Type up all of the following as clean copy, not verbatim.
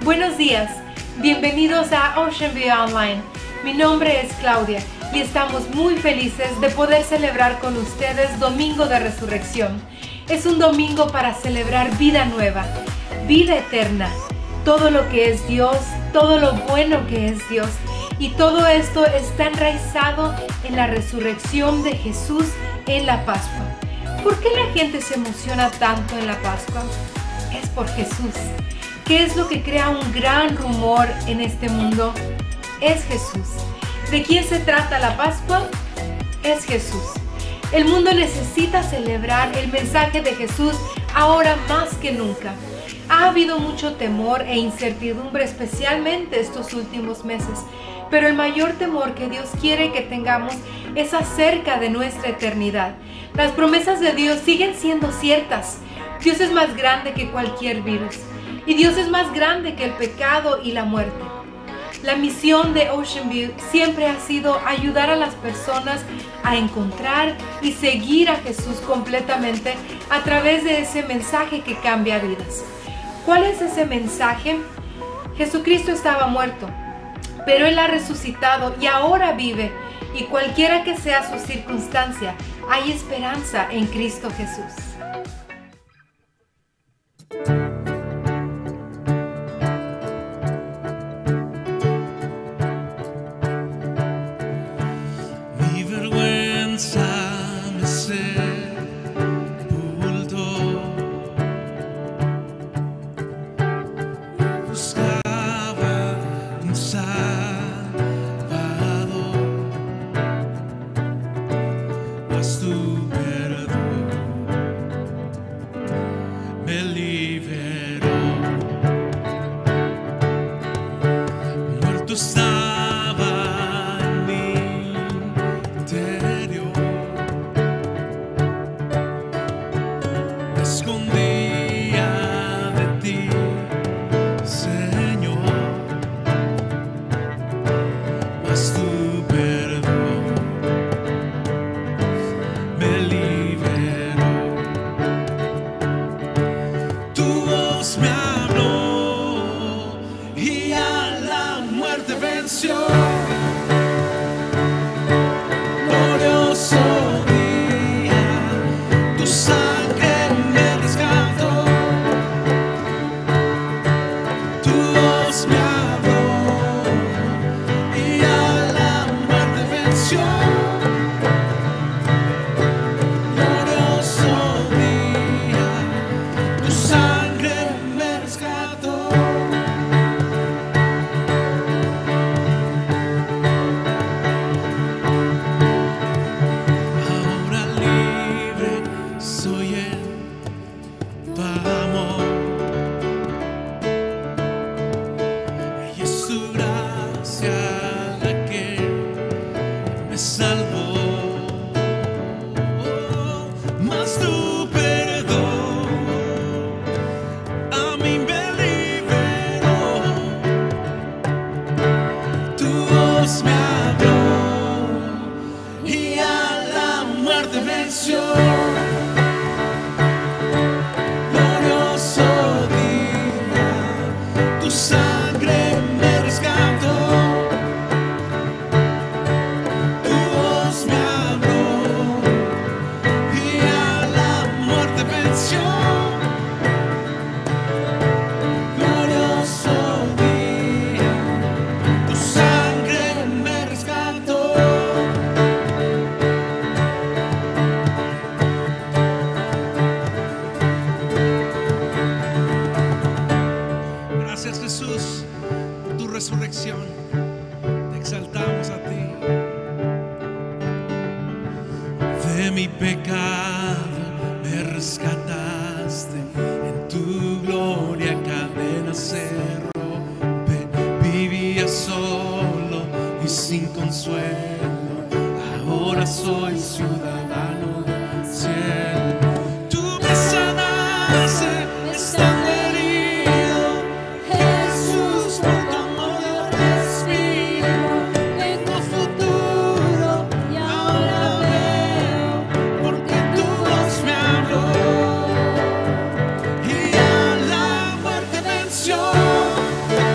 Buenos días, bienvenidos a Ocean View Online. Mi nombre es Claudia y estamos muy felices de poder celebrar con ustedes Domingo de Resurrección. Es un domingo para celebrar vida nueva, vida eterna, todo lo que es Dios, todo lo bueno que es Dios. Y todo esto está enraizado en la resurrección de Jesús en la Pascua. ¿Por qué la gente se emociona tanto en la Pascua? Es por Jesús. ¿Qué es lo que crea un gran rumor en este mundo? Es Jesús. ¿De quién se trata la Pascua? Es Jesús. El mundo necesita celebrar el mensaje de Jesús ahora más que nunca. Ha habido mucho temor e incertidumbre, especialmente estos últimos meses. Pero el mayor temor que Dios quiere que tengamos es acerca de nuestra eternidad. Las promesas de Dios siguen siendo ciertas. Dios es más grande que cualquier virus. Y Dios es más grande que el pecado y la muerte. La misión de Ocean View siempre ha sido ayudar a las personas a encontrar y seguir a Jesús completamente a través de ese mensaje que cambia vidas. ¿Cuál es ese mensaje? Jesucristo estaba muerto, pero Él ha resucitado y ahora vive. Y cualquiera que sea su circunstancia, hay esperanza en Cristo Jesús. Y a la muerte venció.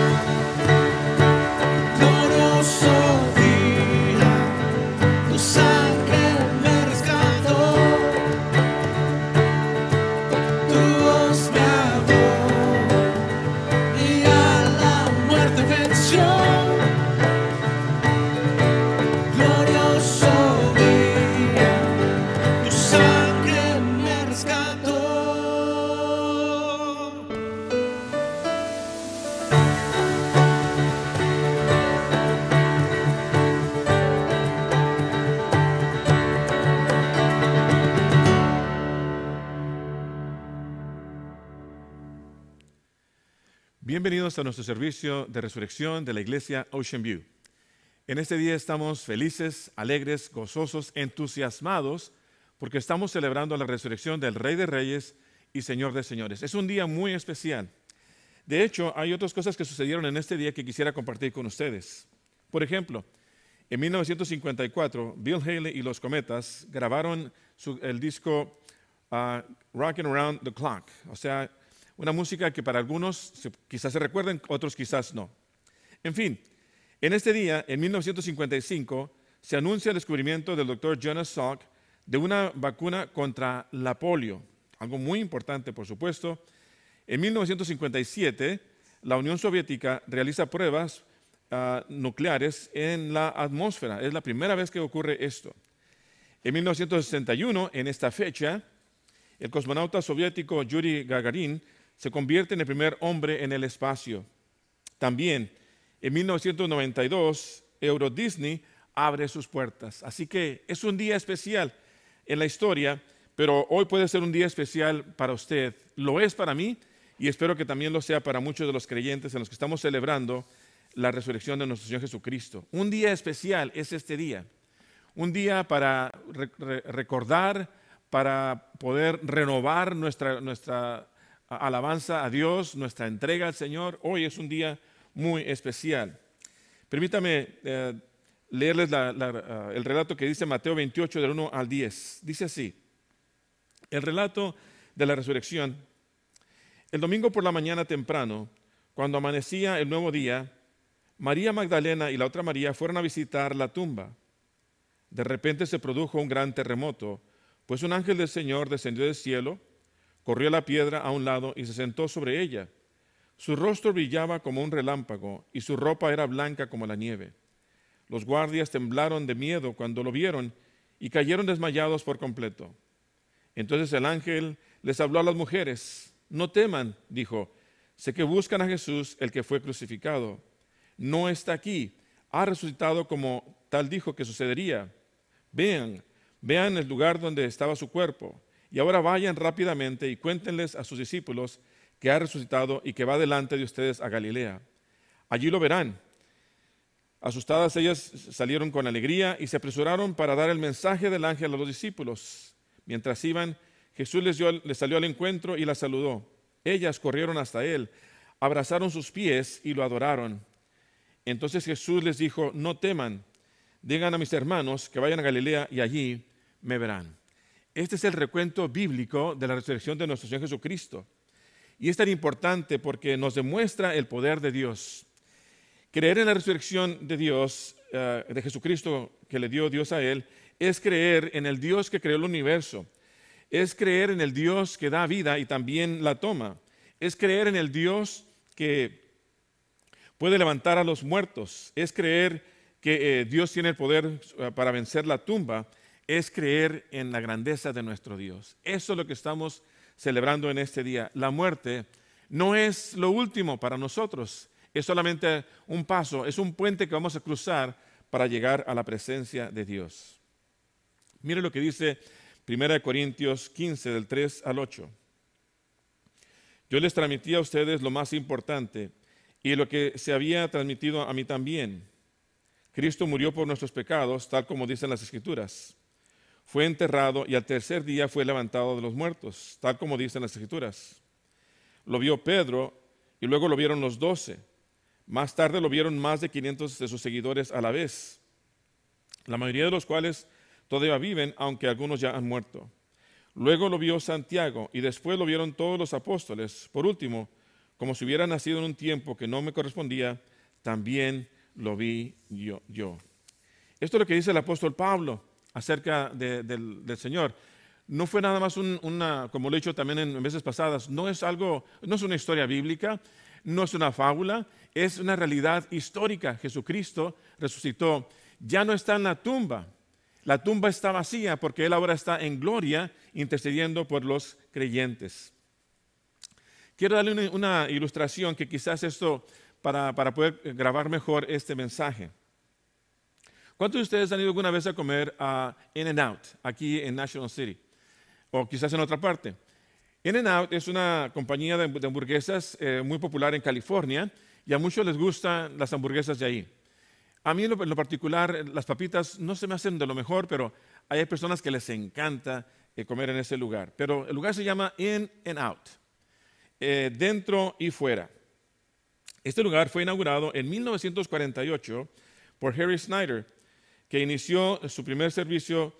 Bienvenidos a nuestro servicio de resurrección de la iglesia Ocean View. En este día estamos felices, alegres, gozosos, entusiasmados, porque estamos celebrando la resurrección del Rey de Reyes y Señor de Señores. Es un día muy especial. De hecho, hay otras cosas que sucedieron en este día que quisiera compartir con ustedes. Por ejemplo, en 1954, Bill Haley y los Cometas grabaron el disco Rockin' Around the Clock, o sea, una música que para algunos quizás se recuerden, otros quizás no. En fin, en este día, en 1955, se anuncia el descubrimiento del doctor Jonas Salk de una vacuna contra la polio, algo muy importante, por supuesto. En 1957, la Unión Soviética realiza pruebas nucleares en la atmósfera. Es la primera vez que ocurre esto. En 1961, en esta fecha, el cosmonauta soviético Yuri Gagarin se convierte en el primer hombre en el espacio. También, en 1992, Euro Disney abre sus puertas. Así que es un día especial en la historia, pero hoy puede ser un día especial para usted. Lo es para mí y espero que también lo sea para muchos de los creyentes en los que estamos celebrando la resurrección de nuestro Señor Jesucristo. Un día especial es este día. Un día para recordar, para poder renovar nuestra alabanza a Dios, nuestra entrega al Señor. Hoy es un día muy especial. Permítame leerles el relato que dice Mateo 28, del 1 al 10. Dice así, el relato de la resurrección. El domingo por la mañana temprano, cuando amanecía el nuevo día, María Magdalena y la otra María fueron a visitar la tumba. De repente se produjo un gran terremoto, pues un ángel del Señor descendió del cielo, corrió la piedra a un lado y se sentó sobre ella. Su rostro brillaba como un relámpago y su ropa era blanca como la nieve. Los guardias temblaron de miedo cuando lo vieron y cayeron desmayados por completo. Entonces el ángel les habló a las mujeres. No teman, dijo, sé que buscan a Jesús, el que fue crucificado. No está aquí, ha resucitado como tal dijo que sucedería. Vean el lugar donde estaba su cuerpo. Y ahora vayan rápidamente y cuéntenles a sus discípulos que ha resucitado y que va delante de ustedes a Galilea. Allí lo verán. Asustadas ellas salieron con alegría y se apresuraron para dar el mensaje del ángel a los discípulos. Mientras iban, Jesús les salió al encuentro y las saludó. Ellas corrieron hasta él, abrazaron sus pies y lo adoraron. Entonces Jesús les dijo, no teman, digan a mis hermanos que vayan a Galilea y allí me verán. Este es el recuento bíblico de la resurrección de nuestro Señor Jesucristo. Y es tan importante porque nos demuestra el poder de Dios. Creer en la resurrección de Dios, de Jesucristo que le dio Dios a Él, es creer en el Dios que creó el universo. Es creer en el Dios que da vida y también la toma. Es creer en el Dios que puede levantar a los muertos. Es creer que Dios tiene el poder para vencer la tumba. Es creer en la grandeza de nuestro Dios. Eso es lo que estamos celebrando en este día. La muerte no es lo último para nosotros. Es solamente un paso, es un puente que vamos a cruzar para llegar a la presencia de Dios. Mire lo que dice 1 Corintios 15, del 3 al 8. Yo les transmití a ustedes lo más importante y lo que se había transmitido a mí también. Cristo murió por nuestros pecados, tal como dicen las Escrituras. Fue enterrado y al tercer día fue levantado de los muertos, tal como dicen las Escrituras. Lo vio Pedro y luego lo vieron los 12. Más tarde lo vieron más de 500 de sus seguidores a la vez, la mayoría de los cuales todavía viven, aunque algunos ya han muerto. Luego lo vio Santiago y después lo vieron todos los apóstoles. Por último, como si hubiera nacido en un tiempo que no me correspondía, también lo vi yo. Esto es lo que dice el apóstol Pablo acerca del Señor. No fue nada más como lo he dicho también en veces pasadas, no es una historia bíblica, no es una fábula, es una realidad histórica. Jesucristo resucitó, ya no está en la tumba. La tumba está vacía porque Él ahora está en gloria intercediendo por los creyentes. Quiero darle una ilustración que quizás esto para poder grabar mejor este mensaje. ¿Cuántos de ustedes han ido alguna vez a comer a In-N-Out aquí en National City? O quizás en otra parte. In-N-Out es una compañía de hamburguesas muy popular en California y a muchos les gustan las hamburguesas de ahí. A mí en lo particular las papitas no se me hacen de lo mejor, pero hay personas que les encanta comer en ese lugar. Pero el lugar se llama In-N-Out, dentro y fuera. Este lugar fue inaugurado en 1948 por Harry Snyder, que inició su primer servicio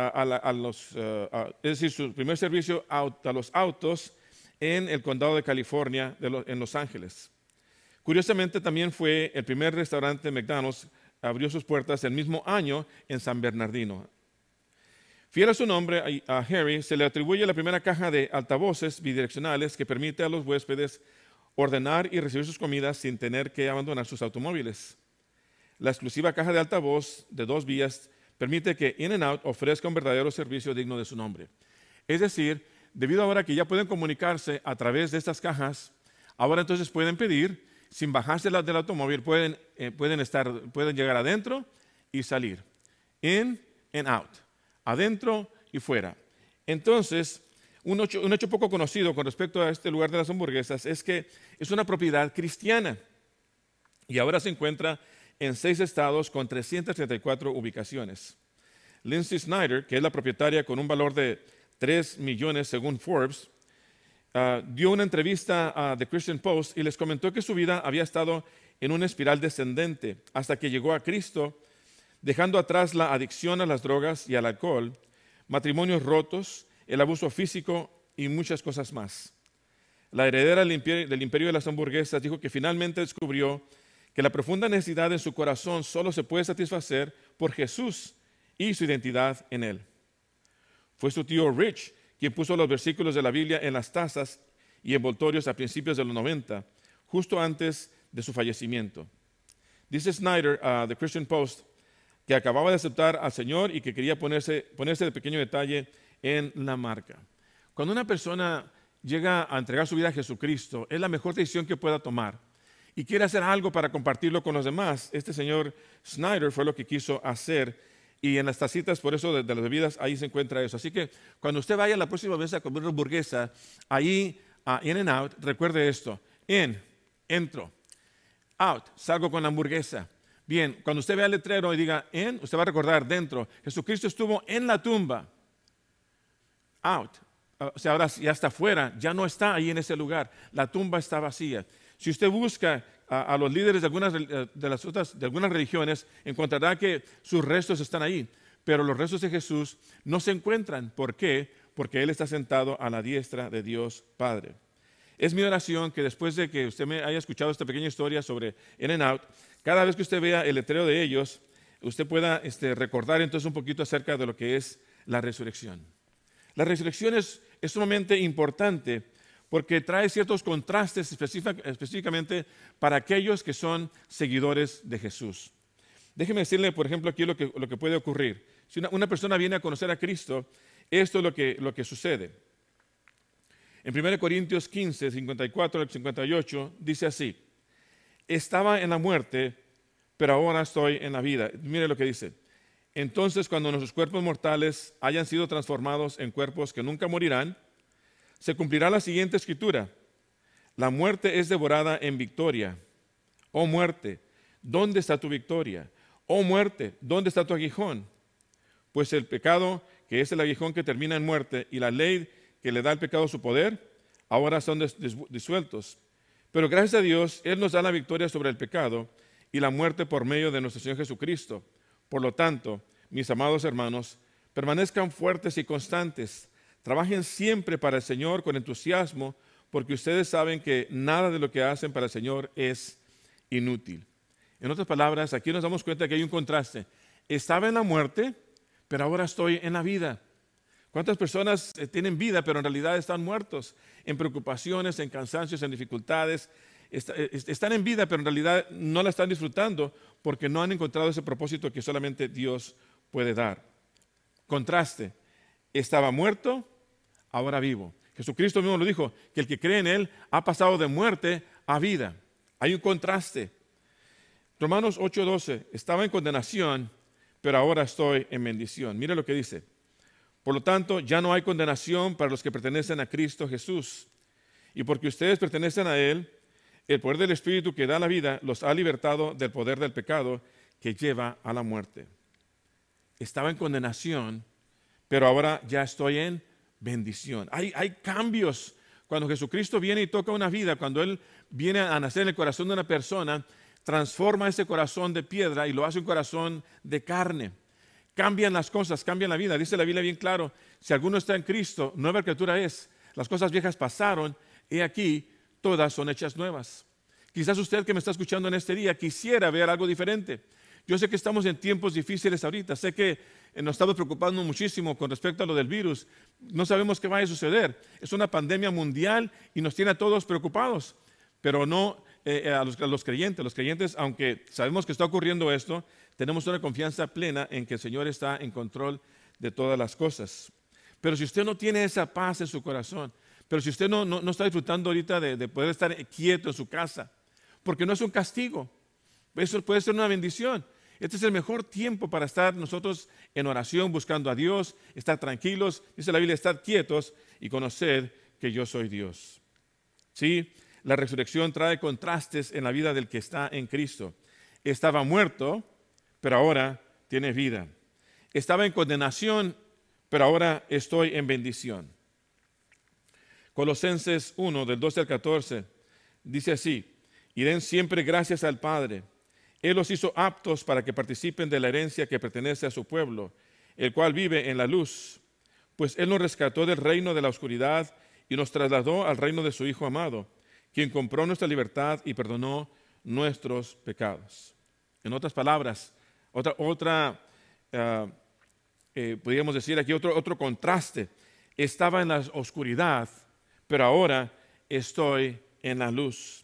su primer servicio a los autos en el condado de California, en Los Ángeles. Curiosamente, también fue el primer restaurante McDonald's, abrió sus puertas el mismo año en San Bernardino. Fiel a su nombre, a Harry se le atribuye la primera caja de altavoces bidireccionales que permite a los huéspedes ordenar y recibir sus comidas sin tener que abandonar sus automóviles. La exclusiva caja de altavoz de 2 vías permite que In-N-Out ofrezca un verdadero servicio digno de su nombre. Es decir, debido ahora que ya pueden comunicarse a través de estas cajas, ahora entonces pueden pedir, sin bajarse del automóvil, pueden llegar adentro y salir. In and out, adentro y fuera. Entonces, un hecho poco conocido con respecto a este lugar de las hamburguesas es que es una propiedad cristiana y ahora se encuentra en 6 estados con 334 ubicaciones. Lindsay Snyder, que es la propietaria con un valor de 3 millones según Forbes, dio una entrevista a The Christian Post y les comentó que su vida había estado en una espiral descendente hasta que llegó a Cristo, dejando atrás la adicción a las drogas y al alcohol, matrimonios rotos, el abuso físico y muchas cosas más. La heredera del imperio de las hamburguesas dijo que finalmente descubrió que la profunda necesidad en su corazón solo se puede satisfacer por Jesús y su identidad en Él. Fue su tío Rich quien puso los versículos de la Biblia en las tazas y envoltorios a principios de los 90, justo antes de su fallecimiento. Dice Snyder a The Christian Post que acababa de aceptar al Señor y que quería ponerse de pequeño detalle en la marca. Cuando una persona llega a entregar su vida a Jesucristo, es la mejor decisión que pueda tomar y quiere hacer algo para compartirlo con los demás. Este señor Snyder fue lo que quiso hacer, y en las tacitas, por eso, de las bebidas, ahí se encuentra eso. Así que cuando usted vaya la próxima vez a comer una hamburguesa, ahí a In-N-Out, recuerde esto: entro, out, salgo con la hamburguesa. Bien, cuando usted vea el letrero y diga usted va a recordar dentro, Jesucristo estuvo en la tumba. Out, o sea, ahora ya está fuera, ya no está ahí en ese lugar, la tumba está vacía. Si usted busca a los líderes de algunas religiones, encontrará que sus restos están ahí, pero los restos de Jesús no se encuentran. ¿Por qué? Porque Él está sentado a la diestra de Dios Padre. Es mi oración que después de que usted me haya escuchado esta pequeña historia sobre In-N-Out, cada vez que usted vea el letrero de ellos, usted pueda recordar entonces un poquito acerca de lo que es la resurrección. La resurrección es sumamente importante porque trae ciertos contrastes específicamente para aquellos que son seguidores de Jesús. Déjeme decirle, por ejemplo, aquí lo que puede ocurrir. Si una persona viene a conocer a Cristo, esto es lo que sucede. En 1 Corintios 15, 54 al 58, dice así: estaba en la muerte, pero ahora estoy en la vida. Mire lo que dice: entonces, cuando nuestros cuerpos mortales hayan sido transformados en cuerpos que nunca morirán, se cumplirá la siguiente escritura: la muerte es devorada en victoria. Oh muerte, ¿dónde está tu victoria? Oh muerte, ¿dónde está tu aguijón? Pues el pecado, que es el aguijón que termina en muerte, y la ley que le da al pecado su poder, ahora son disueltos. Pero gracias a Dios, Él nos da la victoria sobre el pecado y la muerte por medio de nuestro Señor Jesucristo. Por lo tanto, mis amados hermanos, permanezcan fuertes y constantes. Trabajen siempre para el Señor con entusiasmo, porque ustedes saben que nada de lo que hacen para el Señor es inútil. En otras palabras, aquí nos damos cuenta que hay un contraste. Estaba en la muerte, pero ahora estoy en la vida. ¿Cuántas personas tienen vida, pero en realidad están muertos? En preocupaciones, en cansancios, en dificultades. Están en vida, pero en realidad no la están disfrutando porque no han encontrado ese propósito que solamente Dios puede dar. Contraste. Estaba muerto, ahora vivo. Jesucristo mismo lo dijo, que el que cree en Él ha pasado de muerte a vida. Hay un contraste. Romanos 8:12, estaba en condenación, pero ahora estoy en bendición. Mire lo que dice: Por lo tanto, ya no hay condenación para los que pertenecen a Cristo Jesús. Y porque ustedes pertenecen a Él, el poder del Espíritu que da la vida los ha libertado del poder del pecado que lleva a la muerte. Estaba en condenación, pero ahora ya estoy en bendición. Hay cambios. Cuando Jesucristo viene y toca una vida, cuando Él viene a nacer en el corazón de una persona, transforma ese corazón de piedra y lo hace un corazón de carne. Cambian las cosas, cambian la vida. Dice la Biblia bien claro, si alguno está en Cristo, nueva criatura es. Las cosas viejas pasaron, y aquí todas son hechas nuevas. Quizás usted que me está escuchando en este día quisiera ver algo diferente. Yo sé que estamos en tiempos difíciles ahorita, sé que nos estamos preocupando muchísimo con respecto a lo del virus. No sabemos qué va a suceder. Es una pandemia mundial y nos tiene a todos preocupados, pero no a los creyentes. Los creyentes, aunque sabemos que está ocurriendo esto, tenemos una confianza plena en que el Señor está en control de todas las cosas. Pero si usted no tiene esa paz en su corazón, pero si usted no está disfrutando ahorita de poder estar quieto en su casa, porque no es un castigo, eso puede ser una bendición. Este es el mejor tiempo para estar nosotros en oración, buscando a Dios, estar tranquilos. Dice la Biblia, estar quietos y conocer que yo soy Dios. Sí, la resurrección trae contrastes en la vida del que está en Cristo. Estaba muerto, pero ahora tiene vida. Estaba en condenación, pero ahora estoy en bendición. Colosenses 1, del 12 al 14, dice así: y den siempre gracias al Padre. Él los hizo aptos para que participen de la herencia que pertenece a su pueblo, el cual vive en la luz. Pues Él nos rescató del reino de la oscuridad y nos trasladó al reino de su Hijo amado, quien compró nuestra libertad y perdonó nuestros pecados. En otras palabras, podríamos decir aquí otro contraste. Estaba en la oscuridad, pero ahora estoy en la luz.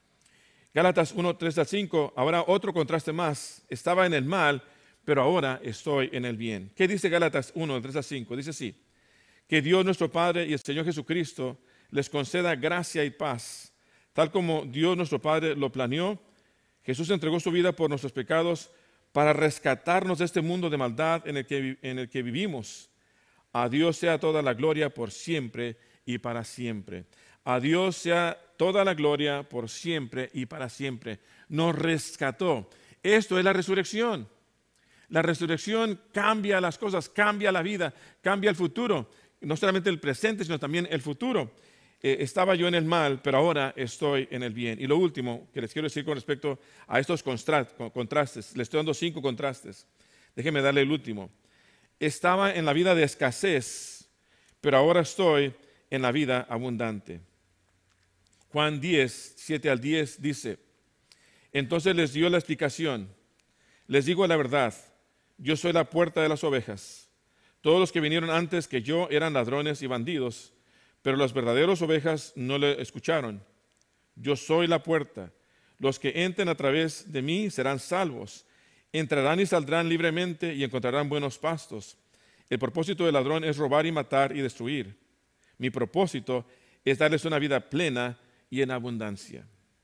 Gálatas 1, 3 al 5, ahora otro contraste más. Estaba en el mal, pero ahora estoy en el bien. ¿Qué dice Gálatas 1, 3 al 5? Dice así: que Dios nuestro Padre y el Señor Jesucristo les conceda gracia y paz. Tal como Dios nuestro Padre lo planeó, Jesús entregó su vida por nuestros pecados para rescatarnos de este mundo de maldad en el que vivimos. A Dios sea toda la gloria por siempre y para siempre. A Dios sea toda la gloria por siempre y para siempre. Nos rescató. Esto es la resurrección. La resurrección cambia las cosas, cambia la vida, cambia el futuro. No solamente el presente, sino también el futuro. Estaba yo en el mal, pero ahora estoy en el bien. Y lo último que les quiero decir con respecto a estos contrastes, les estoy dando 5 contrastes. Déjenme darle el último. Estaba en la vida de escasez, pero ahora estoy en la vida abundante. Juan 10, 7 al 10 dice: entonces les dio la explicación. Les digo la verdad, yo soy la puerta de las ovejas. Todos los que vinieron antes que yo eran ladrones y bandidos, pero las verdaderas ovejas no le escucharon. Yo soy la puerta. Los que entren a través de mí serán salvos. Entrarán y saldrán libremente y encontrarán buenos pastos. El propósito del ladrón es robar y matar y destruir. Mi propósito es darles una vida plena y en abundancia.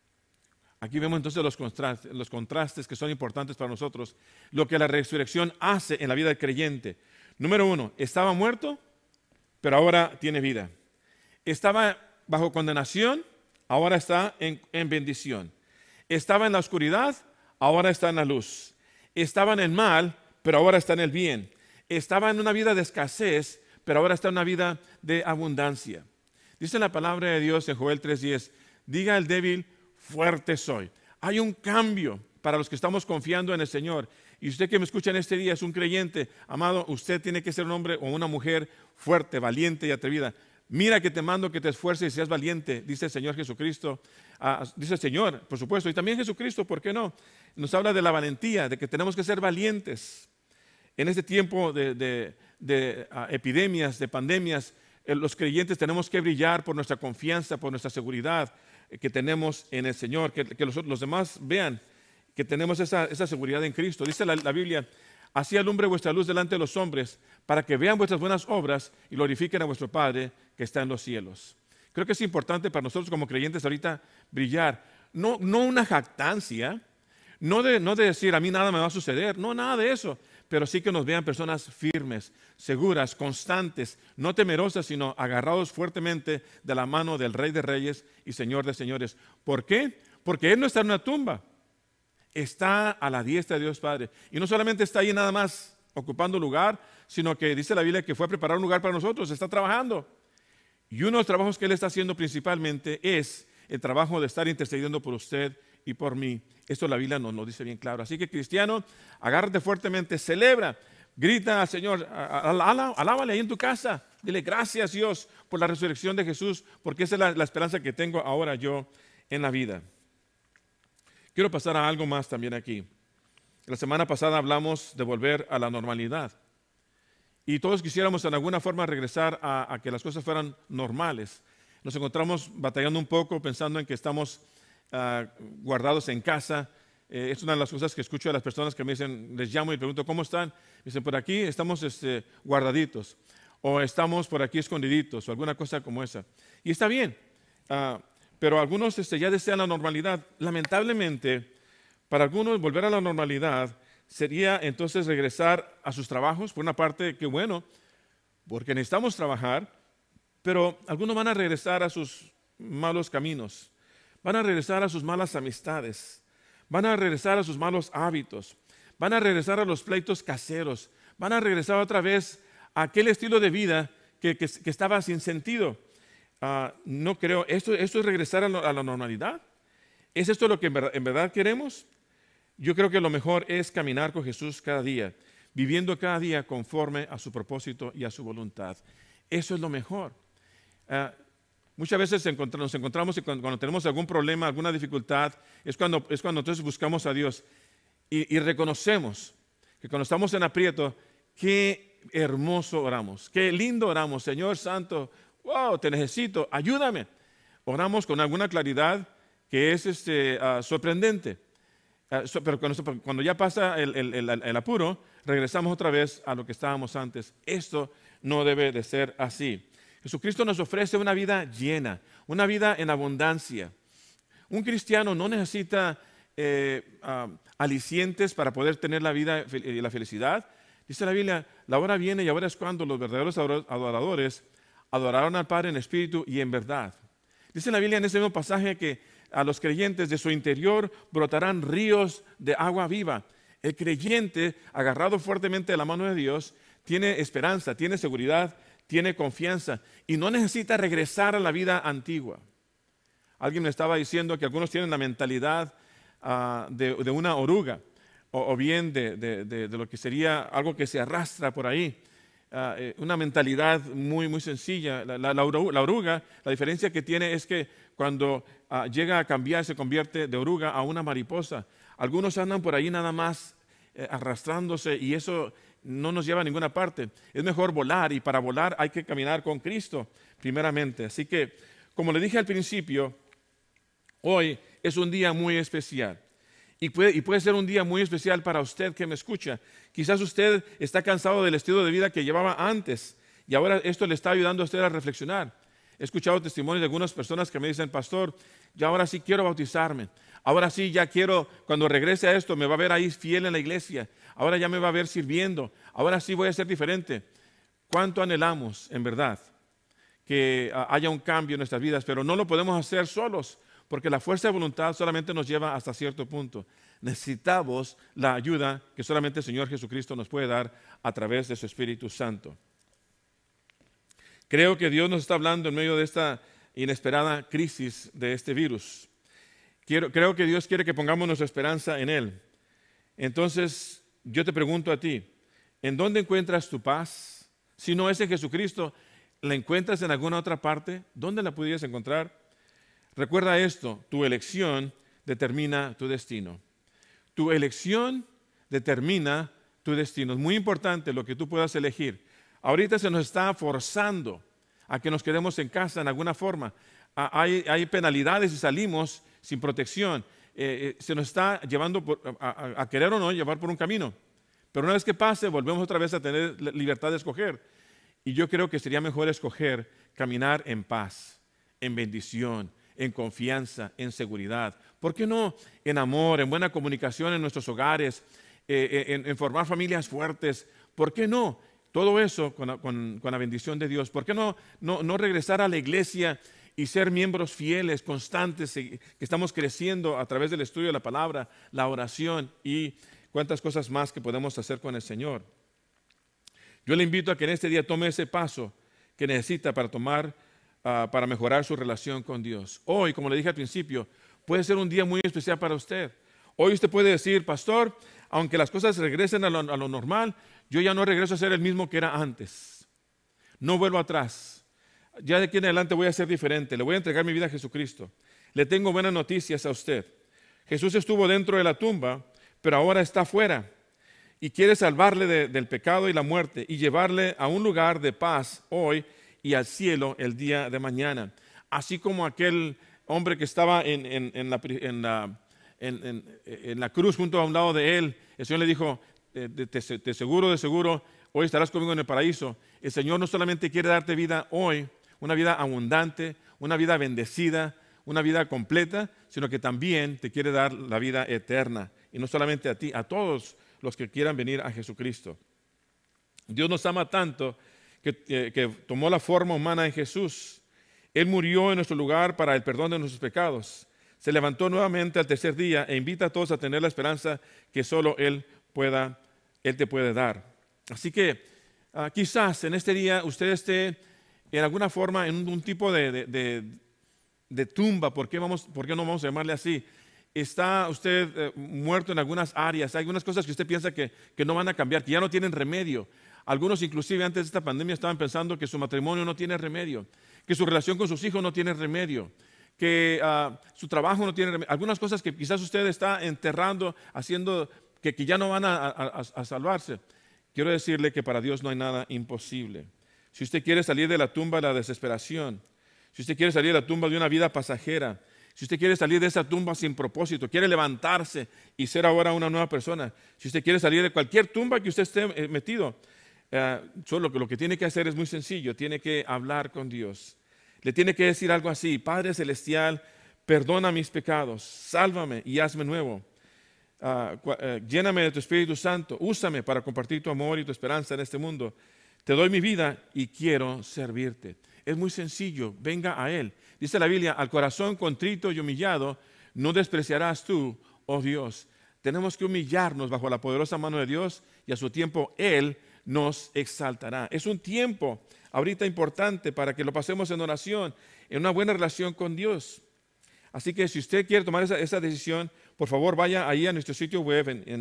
Aquí vemos entonces los contrastes que son importantes para nosotros. Lo que la resurrección hace en la vida del creyente. Número 1, estaba muerto, pero ahora tiene vida. Estaba bajo condenación, ahora está en bendición. Estaba en la oscuridad, ahora está en la luz. Estaba en el mal, pero ahora está en el bien. Estaba en una vida de escasez, pero ahora está en una vida de abundancia. Dice la palabra de Dios en Joel 3:10, diga al débil, fuerte soy. Hay un cambio para los que estamos confiando en el Señor. Y usted que me escucha en este día es un creyente, amado, usted tiene que ser un hombre o una mujer fuerte, valiente y atrevida. Mira que te mando que te esfuerces y seas valiente, dice el Señor Jesucristo. Dice el Señor, por supuesto, y también Jesucristo, ¿por qué no? Nos habla de la valentía, de que tenemos que ser valientes. En este tiempo de epidemias, de pandemias, los creyentes tenemos que brillar por nuestra confianza, por nuestra seguridad que tenemos en el Señor, que los demás vean que tenemos esa seguridad en Cristo. Dice la Biblia, así alumbre vuestra luz delante de los hombres, para que vean vuestras buenas obras y glorifiquen a vuestro Padre que está en los cielos. Creo que es importante para nosotros como creyentes ahorita brillar. No una jactancia, no de decir a mí nada me va a suceder, no nada de eso, pero sí que nos vean personas firmes, seguras, constantes, no temerosas, sino agarrados fuertemente de la mano del Rey de Reyes y Señor de Señores. ¿Por qué? Porque Él no está en una tumba, está a la diestra de Dios Padre. Y no solamente está ahí nada más ocupando lugar, sino que dice la Biblia que fue a preparar un lugar para nosotros, está trabajando. Y uno de los trabajos que Él está haciendo principalmente es el trabajo de estar intercediendo por usted y por mí. Esto la Biblia nos lo dice bien claro. Así que, cristiano, agárrate fuertemente, celebra, grita al Señor, alábale ahí en tu casa. Dile gracias, Dios, por la resurrección de Jesús, porque esa es la esperanza que tengo ahora yo en la vida. Quiero pasar a algo más también aquí. La semana pasada hablamos de volver a la normalidad. Y todos quisiéramos en alguna forma regresar a que las cosas fueran normales. Nos encontramos batallando un poco, pensando en que estamos guardados en casa. Es una de las cosas que escucho de las personas que me dicen, les llamo y pregunto, ¿cómo están? Me dicen, por aquí estamos guardaditos, o estamos por aquí escondiditos, o alguna cosa como esa. Y está bien, pero algunos ya desean la normalidad. Lamentablemente, para algunos volver a la normalidad sería entonces regresar a sus trabajos. Por una parte, qué bueno, porque necesitamos trabajar, pero algunos van a regresar a sus malos caminos, van a regresar a sus malas amistades, van a regresar a sus malos hábitos, van a regresar a los pleitos caseros, van a regresar otra vez a aquel estilo de vida que estaba sin sentido. No creo, ¿esto es regresar a la normalidad? ¿Es esto lo que en verdad queremos? Yo creo que lo mejor es caminar con Jesús cada día, viviendo cada día conforme a su propósito y a su voluntad. Eso es lo mejor. Muchas veces nos encontramos y cuando tenemos algún problema, alguna dificultad, es cuando entonces buscamos a Dios y reconocemos que cuando estamos en aprieto, qué hermoso oramos, qué lindo oramos. Señor Santo, wow, te necesito, ayúdame. Oramos con alguna claridad que es sorprendente. Pero cuando ya pasa el apuro, regresamos otra vez a lo que estábamos antes. Esto no debe de ser así. Jesucristo nos ofrece una vida llena, una vida en abundancia. Un cristiano no necesita alicientes para poder tener la vida y la felicidad. Dice la Biblia, la hora viene y ahora es cuando los verdaderos adoradores adorarán al Padre en espíritu y en verdad. Dice la Biblia en ese mismo pasaje que a los creyentes de su interior brotarán ríos de agua viva. El creyente, agarrado fuertemente de la mano de Dios, tiene esperanza, tiene seguridad, tiene confianza y no necesita regresar a la vida antigua. Alguien me estaba diciendo que algunos tienen la mentalidad de una oruga o bien de lo que sería algo que se arrastra por ahí. Una mentalidad muy, muy sencilla. La oruga, la diferencia que tiene es que cuando llega a cambiar, se convierte de oruga a una mariposa. Algunos andan por ahí nada más arrastrándose y eso no nos lleva a ninguna parte. Es mejor volar y para volar hay que caminar con Cristo primeramente. Así que, como le dije al principio, hoy es un día muy especial. Y puede ser un día muy especial para usted que me escucha. Quizás usted está cansado del estilo de vida que llevaba antes y ahora esto le está ayudando a usted a reflexionar. He escuchado testimonios de algunas personas que me dicen, pastor, ya ahora sí quiero bautizarme. Ahora sí ya quiero, cuando regrese a esto, me va a ver ahí fiel en la iglesia. Ahora ya me va a ver sirviendo. Ahora sí voy a ser diferente. ¿Cuánto anhelamos, en verdad, que haya un cambio en nuestras vidas? Pero no lo podemos hacer solos, porque la fuerza de voluntad solamente nos lleva hasta cierto punto. Necesitamos la ayuda que solamente el Señor Jesucristo nos puede dar a través de su Espíritu Santo. Creo que Dios nos está hablando en medio de esta inesperada crisis de este virus. Creo que Dios quiere que pongamos nuestra esperanza en Él. Entonces, yo te pregunto a ti, ¿en dónde encuentras tu paz? Si no es en Jesucristo, ¿la encuentras en alguna otra parte? ¿Dónde la pudieras encontrar? Recuerda esto, tu elección determina tu destino. Tu elección determina tu destino. Es muy importante lo que tú puedas elegir. Ahorita se nos está forzando a que nos quedemos en casa en alguna forma. Hay penalidades si salimos sin protección. Se nos está llevando a querer o no llevar por un camino. Pero una vez que pase, volvemos otra vez a tener libertad de escoger. Y yo creo que sería mejor escoger caminar en paz, en bendición, en confianza, en seguridad. ¿Por qué no en amor, en buena comunicación en nuestros hogares, en formar familias fuertes. ¿Por qué no? Todo eso con la bendición de Dios. ¿Por qué no regresar a la iglesia y ser miembros fieles, constantes, que estamos creciendo a través del estudio de la palabra, la oración y cuántas cosas más que podemos hacer con el Señor? Yo le invito a que en este día tome ese paso que necesita para mejorar su relación con Dios. Hoy, como le dije al principio, puede ser un día muy especial para usted. Hoy usted puede decir: pastor, aunque las cosas regresen a lo normal, yo ya no regreso a ser el mismo que era antes. No vuelvo atrás. Ya de aquí en adelante voy a ser diferente. Le voy a entregar mi vida a Jesucristo. Le tengo buenas noticias a usted. Jesús estuvo dentro de la tumba, pero ahora está afuera y quiere salvarle del pecado y la muerte y llevarle a un lugar de paz hoy y al cielo el día de mañana. Así como aquel hombre que estaba en la cruz junto a un lado de él, el Señor le dijo: de seguro, hoy estarás conmigo en el paraíso. El Señor no solamente quiere darte vida hoy, una vida abundante, una vida bendecida, una vida completa, sino que también te quiere dar la vida eterna. Y no solamente a ti, a todos los que quieran venir a Jesucristo. Dios nos ama tanto que tomó la forma humana en Jesús. Él murió en nuestro lugar para el perdón de nuestros pecados. Se levantó nuevamente al tercer día e invita a todos a tener la esperanza que solo Él te puede dar. Así que quizás en este día usted esté en alguna forma en un tipo de tumba. ¿Por qué no vamos a llamarle así? Está usted muerto en algunas áreas. Hay algunas cosas que usted piensa que no van a cambiar, que ya no tienen remedio. Algunos inclusive antes de esta pandemia estaban pensando que su matrimonio no tiene remedio, que su relación con sus hijos no tiene remedio, que su trabajo no tiene remedio. Algunas cosas que quizás usted está enterrando, haciendo que ya no van a salvarse. Quiero decirle que para Dios no hay nada imposible. Si usted quiere salir de la tumba de la desesperación, si usted quiere salir de la tumba de una vida pasajera, si usted quiere salir de esa tumba sin propósito, quiere levantarse y ser ahora una nueva persona, si usted quiere salir de cualquier tumba que usted esté metido, solo que lo que tiene que hacer es muy sencillo. Tiene que hablar con Dios. Le tiene que decir algo así: Padre Celestial, perdona mis pecados, sálvame y hazme nuevo. Lléname de tu Espíritu Santo, úsame para compartir tu amor y tu esperanza en este mundo. Te doy mi vida y quiero servirte. Es muy sencillo, venga a Él. Dice la Biblia: al corazón contrito y humillado no despreciarás tú, oh Dios. Tenemos que humillarnos bajo la poderosa mano de Dios y a su tiempo Él nos exaltará. Es un tiempo ahorita importante para que lo pasemos en oración, en una buena relación con Dios. Así que si usted quiere tomar esa decisión, por favor vaya ahí a nuestro sitio web en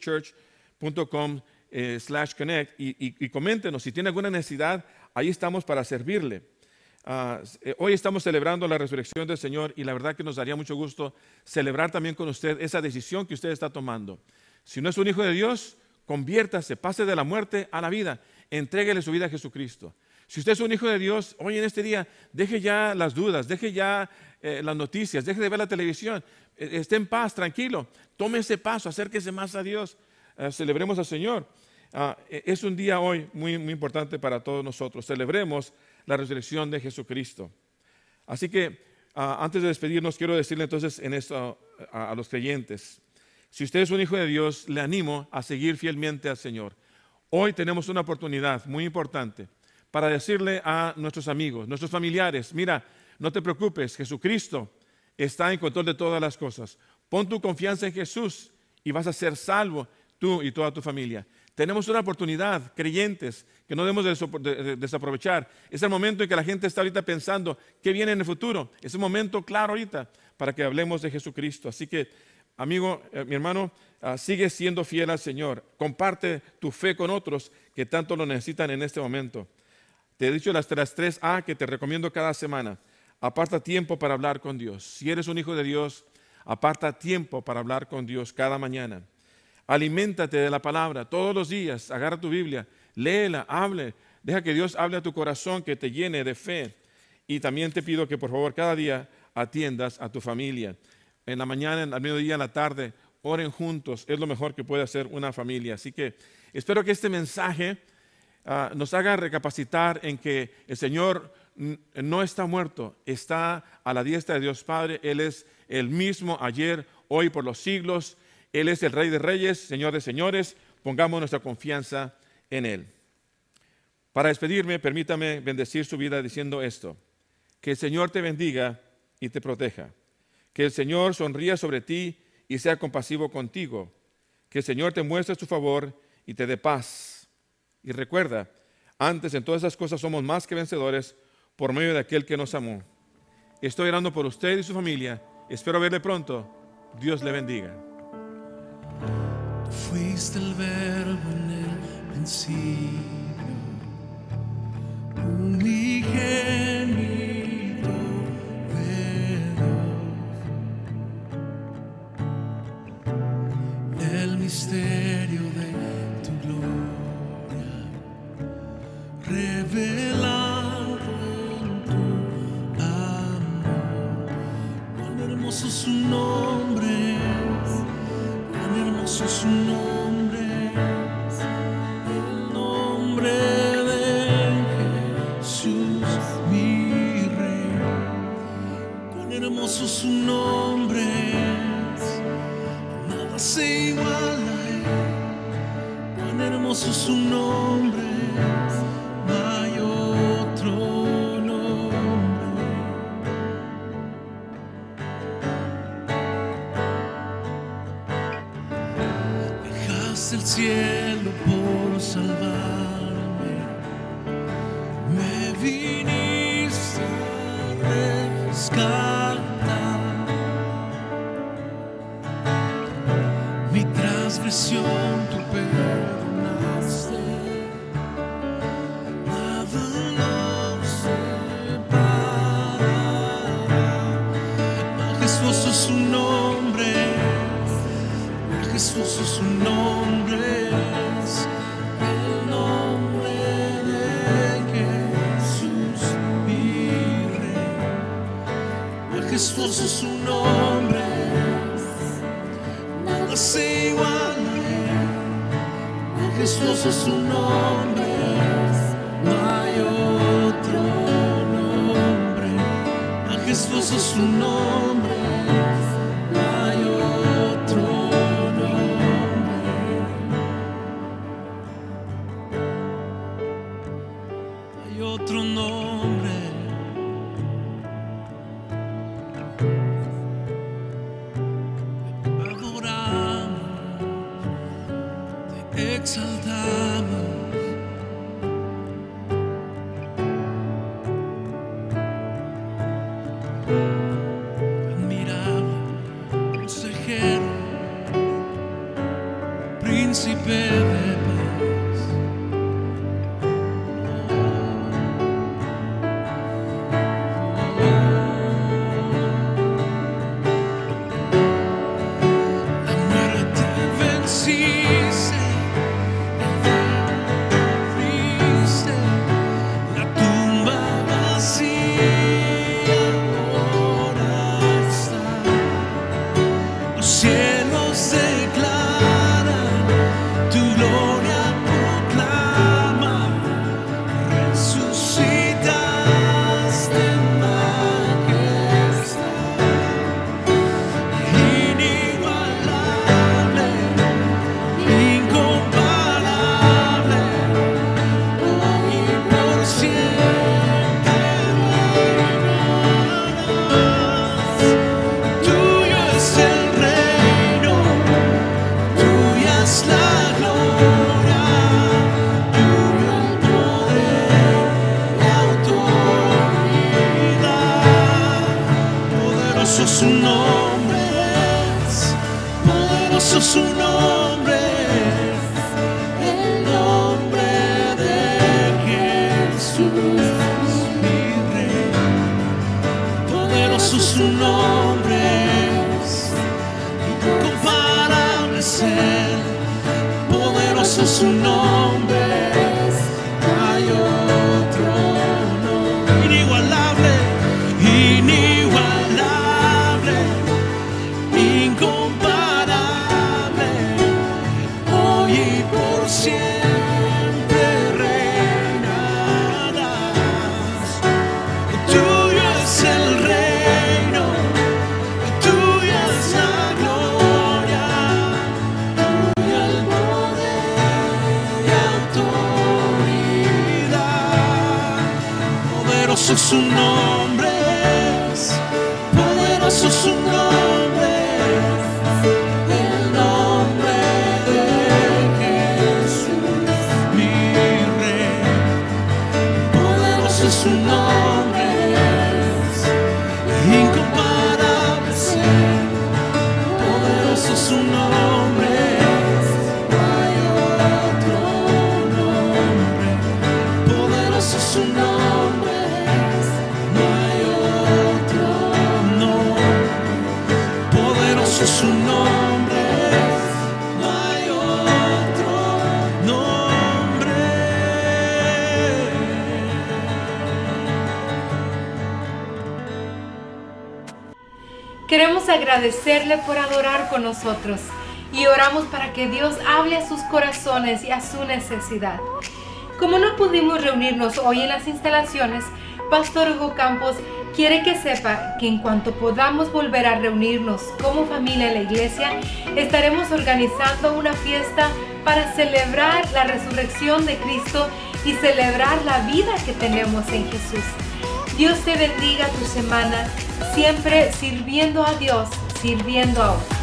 oceanviewchurch.com/connect y coméntenos si tiene alguna necesidad. Ahí estamos para servirle. Hoy estamos celebrando la resurrección del Señor y la verdad que nos daría mucho gusto celebrar también con usted esa decisión que usted está tomando. Si no es un hijo de Dios, conviértase, pase de la muerte a la vida, entréguele su vida a Jesucristo. Si usted es un hijo de Dios, hoy en este día, deje ya las dudas, deje ya las noticias, deje de ver la televisión, esté en paz, tranquilo, tome ese paso, acérquese más a Dios, celebremos al Señor. Es un día hoy muy, muy importante para todos nosotros. Celebremos la resurrección de Jesucristo. Así que antes de despedirnos, quiero decirle entonces en esto a los creyentes: si usted es un hijo de Dios, le animo a seguir fielmente al Señor. Hoy tenemos una oportunidad muy importante para decirle a nuestros amigos, nuestros familiares: mira, no te preocupes, Jesucristo está en control de todas las cosas. Pon tu confianza en Jesús y vas a ser salvo tú y toda tu familia. Tenemos una oportunidad, creyentes, que no debemos desaprovechar. Es el momento en que la gente está ahorita pensando qué viene en el futuro. Es un momento claro ahorita para que hablemos de Jesucristo. Así que, amigo, mi hermano, sigue siendo fiel al Señor. Comparte tu fe con otros que tanto lo necesitan en este momento. Te he dicho las 3A que te recomiendo cada semana. Aparta tiempo para hablar con Dios. Si eres un hijo de Dios, aparta tiempo para hablar con Dios cada mañana. Aliméntate de la palabra todos los días. Agarra tu Biblia, léela, hable. Deja que Dios hable a tu corazón, que te llene de fe. Y también te pido que por favor cada día atiendas a tu familia. En la mañana, al mediodía, en la tarde, oren juntos. Es lo mejor que puede hacer una familia. Así que espero que este mensaje nos haga recapacitar en que el Señor no está muerto, está a la diestra de Dios Padre. Él es el mismo ayer, hoy, por los siglos. Él es el Rey de Reyes, Señor de Señores. Pongamos nuestra confianza en Él. Para despedirme, permítame bendecir su vida diciendo esto: que el Señor te bendiga y te proteja. Que el Señor sonría sobre ti y sea compasivo contigo. Que el Señor te muestre su favor y te dé paz. Y recuerda, antes en todas esas cosas somos más que vencedores por medio de aquel que nos amó. Estoy orando por usted y su familia. Espero verle pronto. Dios le bendiga. Fuiste el verbo en el principio, unigénito de Dios, el misterio de tu gloria, revelado en tu amor. Cuán hermoso su nombre es, cuán hermoso su nombre es, el nombre de Jesús, mi Rey. Cuán hermoso su nombre es, nada se iguala a él. Cuán hermoso su nombre es, no hay otro nombre. Dejaste el cielo por salvarme, me viniste a rescatar. Mi transgresión tú perdonaste, nada nos separará. Majestuoso su nombre, majestuoso su nombre es, el nombre de Jesús, mi Rey. Majestuoso su nombre es, nada se iguala a él. Majestuoso su nombre es, no hay otro nombre. Majestuoso su nombre es, no hay otro nombre. Hay otro nombre. Adoramos, te exaltamos. Admirable consejero, príncipe de paz. La muerte venciste, abriste, la tumba vacía ahora está. Los cielos declaran, tu gloria proclama. Resucitaste en majestad, inigualable, incomparable, hoy y por siempre reinarás. Tuyo es el reino, tuya es la gloria, tuyo el poder, la autoridad. Poderoso su nombre es, poderoso su nombre es, el nombre de Jesús, mi Rey. Poderoso su nombre es, incomparable es él. Poderoso su nombre es, no hay otro nombre. Inigualable, inigualable, incomparable, hoy y por siempre reinarás. Tuyo es el reino, tuya es la gloria, Poderoso su nombre es, poderoso su nombre es, el nombre de Jesús, mi Rey. Poderoso su nombre es, incomparable ser. Poderoso su nombre es, no hay otro nombre. Poderoso su nombre es, no hay otro nombre. Poderoso su nombre es, no hay otro nombre. Queremos agradecerle por adorar con nosotros y oramos para que Dios hable a sus corazones y a su necesidad. Como no pudimos reunirnos hoy en las instalaciones, Pastor Hugo Campos quiere que sepa que en cuanto podamos volver a reunirnos como familia en la iglesia, estaremos organizando una fiesta para celebrar la resurrección de Cristo y celebrar la vida que tenemos en Jesús. Dios te bendiga tu semana, siempre sirviendo a Dios, sirviendo a otros.